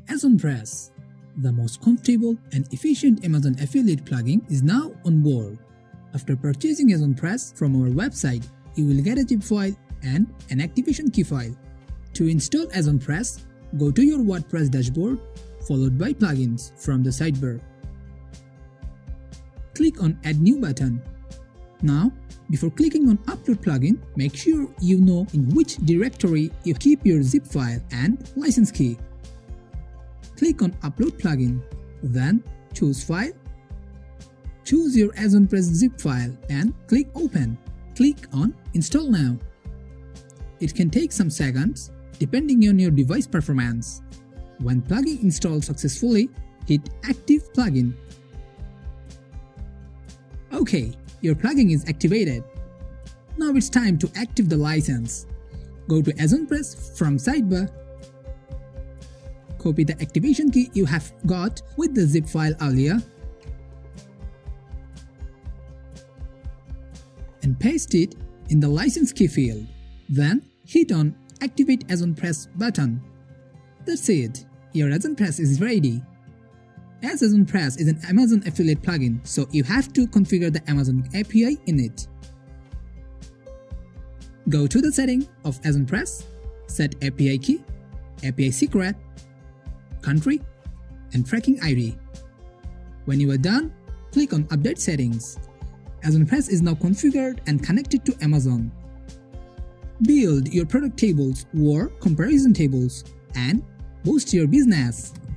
AzonPress, the most comfortable and efficient Amazon affiliate plugin, is now on board. After purchasing AzonPress from our website, you will get a zip file and an activation key file. To install AzonPress, go to your WordPress dashboard followed by Plugins from the sidebar. Click on Add New button. Now, before clicking on Upload plugin, make sure you know in which directory you keep your zip file and license key. Click on Upload plugin, then choose File. Choose your AzonPress zip file and click Open. Click on Install Now. It can take some seconds depending on your device performance. When plugin installs successfully, hit Active plugin. Okay, your plugin is activated. Now it's time to activate the license. Go to AzonPress from sidebar. Copy the activation key you have got with the zip file earlier and paste it in the license key field. Then hit on Activate AzonPress button. That's it, your AzonPress is ready. As AzonPress is an Amazon affiliate plugin, so you have to configure the Amazon API in it. Go to the setting of AzonPress, set API key, API secret, country, and tracking ID. When you are done, click on Update Settings. AzonPress is now configured and connected to Amazon. Build your product tables or comparison tables and boost your business.